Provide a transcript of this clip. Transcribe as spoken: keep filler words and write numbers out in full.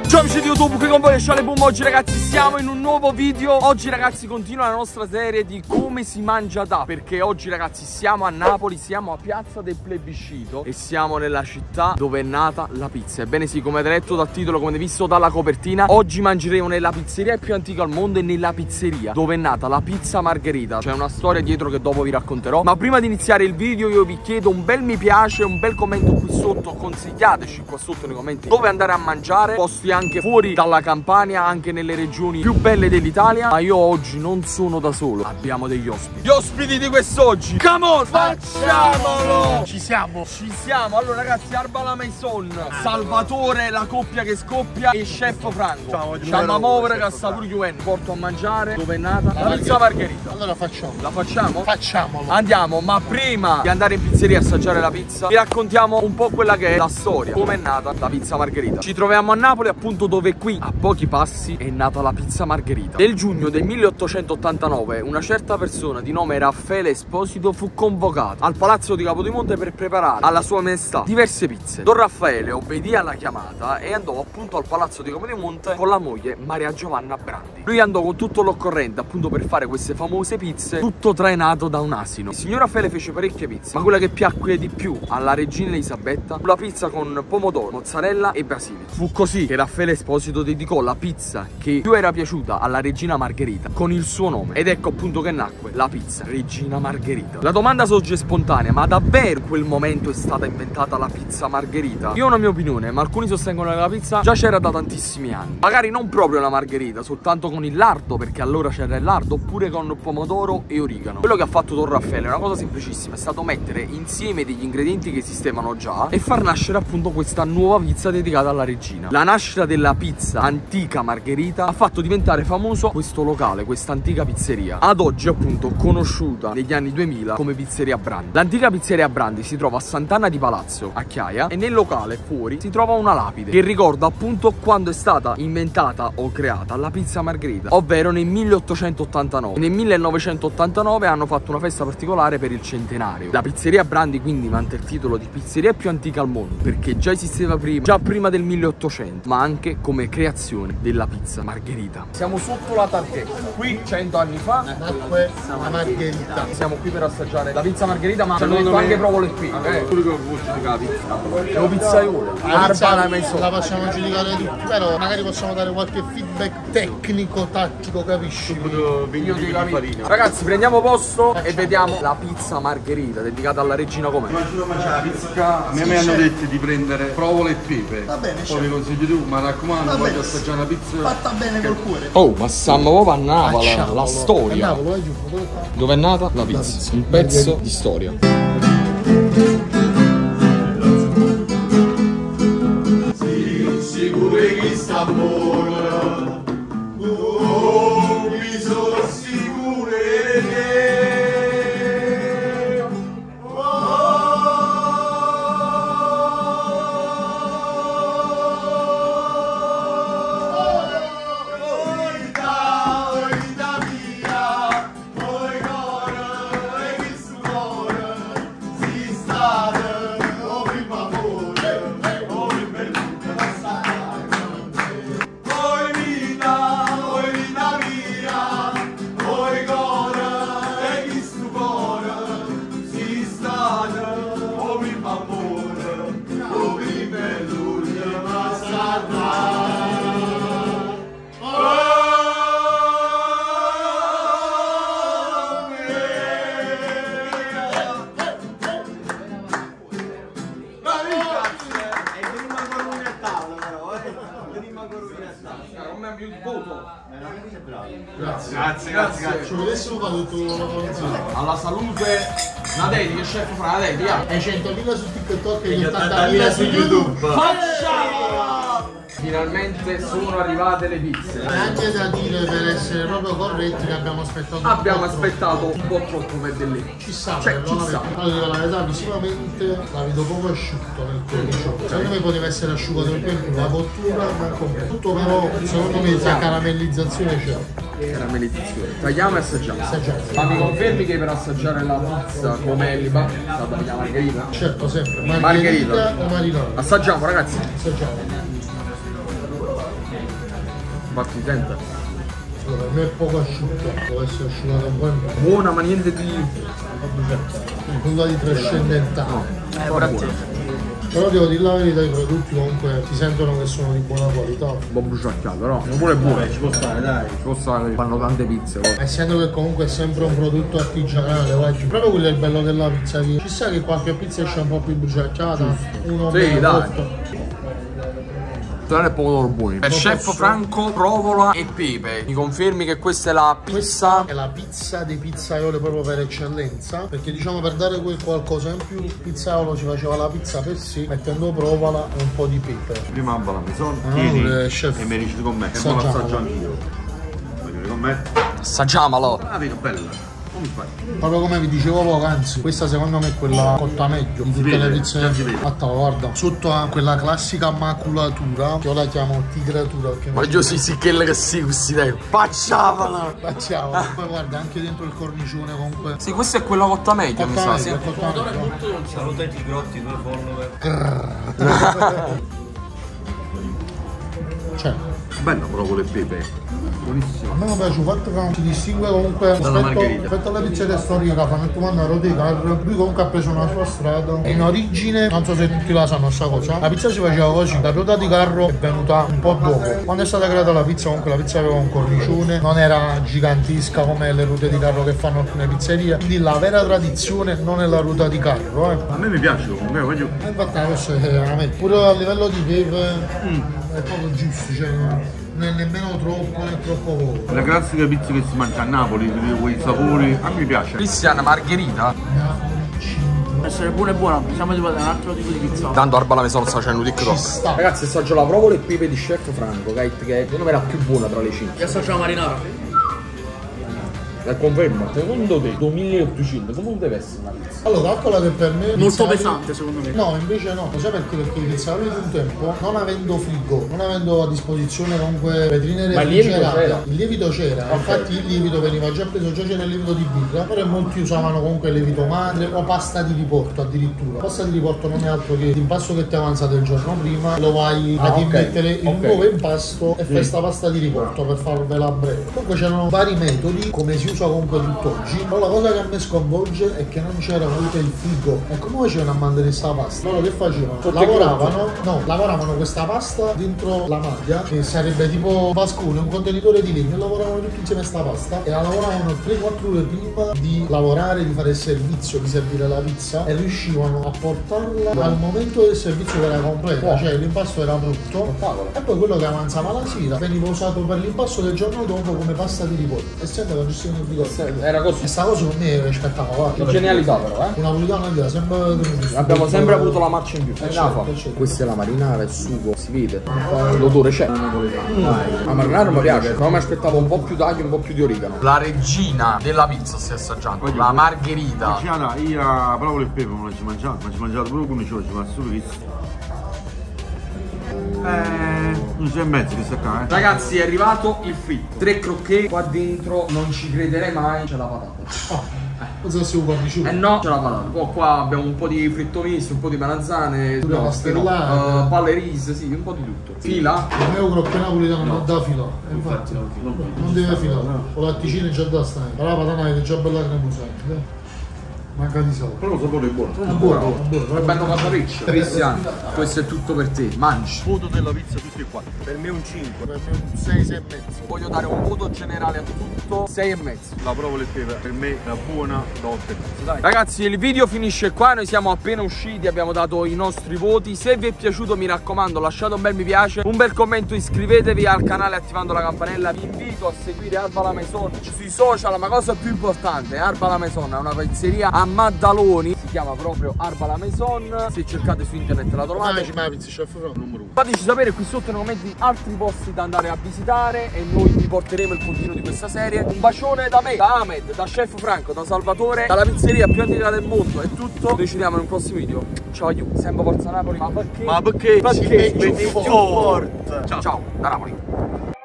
Ciao amici di YouTube, qui con voi Sciale Boom. Oggi ragazzi siamo in un nuovo video. Oggi ragazzi continua la nostra serie di come si mangia da, perché oggi ragazzi siamo a Napoli, siamo a Piazza del Plebiscito e siamo nella città dove è nata la pizza. Ebbene sì, come avete letto dal titolo, come avete visto dalla copertina, oggi mangeremo nella pizzeria più antica al mondo e nella pizzeria dove è nata la pizza margherita. C'è una storia dietro che dopo vi racconterò. Ma prima di iniziare il video io vi chiedo un bel mi piace, un bel commento qui sotto. Consigliateci qua sotto nei commenti dove andare a mangiare, posti anche fuori dalla Campania, anche nelle regioni più belle dell'Italia. Ma io oggi non sono da solo, abbiamo degli ospiti. Gli ospiti di quest'oggi, come on, facciamolo! Ci siamo, ci siamo. Allora ragazzi, Arba la Maison, Salvatore, la coppia che scoppia, e Chef Franco. Ciao, ciao a muovere che sta pure chiudendo. Porto a mangiare dove è nata la, la pizza margherita. Allora facciamo. La facciamo? Facciamolo. Andiamo, ma prima di andare in pizzeria a assaggiare la pizza vi raccontiamo un po' quella che è la storia, come è nata la pizza margherita. Ci troviamo a Napoli, appunto, dove qui a pochi passi è nata la pizza margherita. Nel giugno del milleottocentottantanove una certa persona di nome Raffaele Esposito fu convocato al Palazzo di Capodimonte per preparare alla sua maestà diverse pizze. Don Raffaele obbedì alla chiamata e andò appunto al Palazzo di Capodimonte con la moglie Maria Giovanna Brandi. Lui andò con tutto l'occorrente appunto per fare queste famose pizze, tutto trainato da un asino. Il signor Raffaele fece parecchie pizze, ma quella che piacque di più alla regina Elisabetta fu la pizza con pomodoro, mozzarella e basilico. Fu così che Raffaele Esposito dedicò la pizza che più era piaciuta alla regina Margherita con il suo nome, ed ecco appunto che nacque la pizza Regina Margherita. La domanda sorge spontanea: ma davvero in quel momento è stata inventata la pizza margherita? Io ho una mia opinione, ma alcuni sostengono che la pizza già c'era da tantissimi anni, magari non proprio la margherita, soltanto con il lardo, perché allora c'era il lardo, oppure con pomodoro e origano. Quello che ha fatto Don Raffaele è una cosa semplicissima, è stato mettere insieme degli ingredienti che esistevano già e far nascere appunto questa nuova pizza dedicata alla regina. La nascita della pizza antica margherita ha fatto diventare famoso questo locale, questa antica pizzeria, ad oggi appunto conosciuta negli anni duemila come Pizzeria Brandi. L'antica Pizzeria Brandi si trova a Sant'Anna di Palazzo, a Chiaia, e nel locale fuori si trova una lapide che ricorda appunto quando è stata inventata o creata la pizza margherita, ovvero nel milleottocentottantanove. Nel millenovecentottantanove hanno fatto una festa particolare per il centenario. La Pizzeria Brandi quindi vanta il titolo di pizzeria più antica al mondo, perché già esisteva prima, già prima del milleottocento, ma anche come creazione della pizza margherita. Siamo sotto la Tarchetta, qui cento anni fa nacque la margherita. Siamo qui per assaggiare la pizza margherita, ma ci hanno detto anche provole qui. È un pizzaiolo, Arba la Maison. La facciamo giudicare tutti, però magari possiamo dare qualche feedback tecnico, tattico, capisci? Io ti capisco. Ragazzi, prendiamo posto e vediamo la pizza margherita dedicata alla regina com'è. Immagino mangiare la pizza. A me mi hanno detto di prendere provola e pepe. Va bene, poi mi consigli tu, ma raccomando, voglio assaggiare una pizza fatta bene col cuore. Oh, ma stiamo proprio a Napoli, Facciamolo. la storia. A Napoli, vai giù, dove sta? Dove è nata la pizza? Un pezzo di storia. Sì, sicuro che sta buona. Oh, mi sono sicuro che Grazie, grazie, grazie, grazie. Ci vedessimo fare tutto Alla salute, una dedica, chef fra una dedica. hai centomila su TikTok e ottantamila su YouTube. Facciamola! Finalmente sono arrivate le pizze. È anche da dire, per essere proprio corretti, che abbiamo aspettato Abbiamo un po' aspettato un po' troppo per delle. Ci sta, cioè, però, ci sta. allora, la verità, visivamente la vedo proprio asciutto nel cornicio. Secondo me poteva essere asciugato un po' in più, la cottura non completo. Tutto però, secondo me, la caramellizzazione c'è. Caramellizzazione. Tagliamo e assaggiamo. Assaggiamo. Ma mi confermi che per assaggiare la pizza come Eliba è stata la margherita? Certo, sempre. Margherita, Margherita o marinara? Assaggiamo ragazzi. Assaggiamo. Infatti si sente. Allora, per me è poco asciutta, può essere asciugata un po' in più. Buona, ma niente di... Nulla di trascendentale. Eh, ora te. Però devo dire la verità, i prodotti comunque si sentono che sono di buona qualità. Un po' bruciacchiato, però pure buono. Ci può stare, dai. Ci può stare, fanno tante pizze. Poi. Essendo che comunque è sempre un prodotto artigianale, guarda, proprio quello è il bello della pizza. Ci sa che qualche pizza esce un po' più bruciacchiata, uno Sì, meno dai. cotto. Non è pomodoro buoni. Per Lo chef posso- Franco, provola e pepe. Mi confermi che questa è la pizza? Questa è la pizza dei pizzaioli proprio per eccellenza, perché diciamo per dare quel qualcosa in più il pizzaiolo ci faceva la pizza per sé mettendo provola e un po' di pepe. Prima a Balamezon, Ah, tieni eh, chef. e mi dici con me. E Assaggiamo. poi l'assaggio anch'io. Venite con me. Assaggiamolo. Ah, vedo bella. Come fai? Proprio come vi dicevo poc'anzi, questa secondo me è quella cotta meglio di tutte vede, le pizze. già si vede. Atta, guarda, sotto ha quella classica maculatura, che io la chiamo tigratura. Perché Ma io sì, sì, quella che sì, questi dai. Facciamola. facciamo. Poi guarda, anche dentro il cornicione comunque. Sì, questa è quella cotta media, mi Cotta sa. Sì. meglio, cotta meglio. Salutati Grotti, due follower. Cioè, Bella provola e pepe. Buonissima. a me mi piace il fatto che si distingue comunque rispetto, margherita. rispetto alle pizzerie storiche che fanno il comando a Roticar. Lui comunque ha preso una sua strada. In origine, non so se tutti la sanno sta cosa, la pizza si faceva così, la ruota di carro è venuta un po' dopo. Quando è stata creata la pizza, comunque la pizza aveva un cornicione, non era gigantesca come le rute di carro che fanno alcune pizzerie. Quindi la vera tradizione non è la ruota di carro, eh. A me mi piace comunque, voglio. E infatti questo è veramente pure a livello di pepe mm, è proprio giusto, cioè non è nemmeno troppo né troppo poco. La classica pizza che si mangia a Napoli, di quei sapori, a me piace. Cristiana Margherita. Per essere buona e buona, siamo di un altro tipo di pizza. Tanto Arba la Maison sta facendo un Ci TikTok. sta. Ragazzi, assaggio la provola e pepe di chef Franco, che che secondo me è la più buona tra le cinque. Io assaggio la marinara. E conferma, secondo te duemilaottocento come deve essere una pizza? Allora, calcola che per me Molto pizzaioli- pesante secondo me. No, invece no, sai perché? Perché i pizzaioli di un tempo, non avendo frigo, non avendo a disposizione comunque vetrine Ma il lievito refrigerate, c'era? il lievito c'era, Ok. infatti il lievito veniva già preso, già c'era il lievito di birra, però molti usavano comunque il lievito madre o pasta di riporto addirittura. Pasta di riporto non è altro che l'impasto che ti è avanzato il giorno prima, lo vai Ah, ad ok, immettere in un ok. nuovo impasto e fai sta pasta di riporto per farvela a breve. Comunque c'erano vari metodi, come si usa comunque tutt'oggi, però la cosa che a me sconvolge è che non c'era comunque il frigo. E come facevano a mandare sta pasta? Loro che facevano? Sotto Lavoravano, no, lavoravano questa pasta dentro la maglia, che sarebbe tipo un vascone, un contenitore di legno, e lavoravano tutti insieme a sta pasta e la lavoravano tre quattro ore prima di lavorare, di fare il servizio, di servire la pizza, e riuscivano a portarla al momento del servizio che era completa, cioè l'impasto era brutto e poi quello che avanzava la sera veniva usato per l'impasto del giorno dopo come pasta di riporto, essendo la gestione di frigo. Era così. E sta cosa per me è spettacolare. Genialità però, eh. Una puritana via, sempre Abbiamo sempre avuto la marcia in più. Eh, certo, certo. Questa è la marinara, il sugo, si vede. L'odore c'è. La marinara mi piace, però mi aspettavo un po' più d'aglio, un po' più di origano. La regina della pizza stai assaggiando. La margherita. Luciana, io la provola e pepe non la ci mangiato, ma ci mangiato pure con i ciò, ci ma solo visto. Eh, non c'è in mezzo che sta qua, eh. Ragazzi, è arrivato il fritto. Tre crocchè qua dentro, non ci crederei mai. C'è la patata. Cosa si può Eh no, c'è la patata. Poi qua abbiamo un po' di fritto misto, un po' di melanzane, Pure no, pastellate. no, uh, palle riso, sì, un po' di tutto. Fila. Il mio crocchè napoletano non dà filo, infatti non deve filare, con la latticina è già da stare, però la patana è già bella cremosa, eh. Manca di sale. Però lo sapore è buono. È buono, è buono. È bello capriccio. Cristian, questo è tutto per te. Mangi. Foto della pizza tutti e quattro. Per me un cinque. Per me un sei, sei e mezzo. Voglio dare un voto generale a tutto, sei e mezzo. La provola e pepe per me è buona da otto e mezzo. Dai. Ragazzi, il video finisce qua, noi siamo appena usciti, abbiamo dato i nostri voti. Se vi è piaciuto, mi raccomando, lasciate un bel mi piace, un bel commento, iscrivetevi al canale attivando la campanella. Vi invito a seguire Arba la Maison sui social, ma cosa più importante, Arba la Maison è una pizzeria a Maddaloni, si chiama proprio Arba la Maison. Se cercate su internet la trovate. Come la pizza chef Franco? Numero uno. Fateci sapere qui sotto nei commenti altri posti da andare a visitare e noi vi porteremo il continuo di questa serie. Un bacione da me, da Ahmed, da chef Franco, da Salvatore, dalla pizzeria più antica del mondo. È tutto, noi ci vediamo in un prossimo video. Ciao io, sempre Forza Napoli. Ma perché? Ma perché? Perché? Ci metti più forte. Ciao, da Napoli.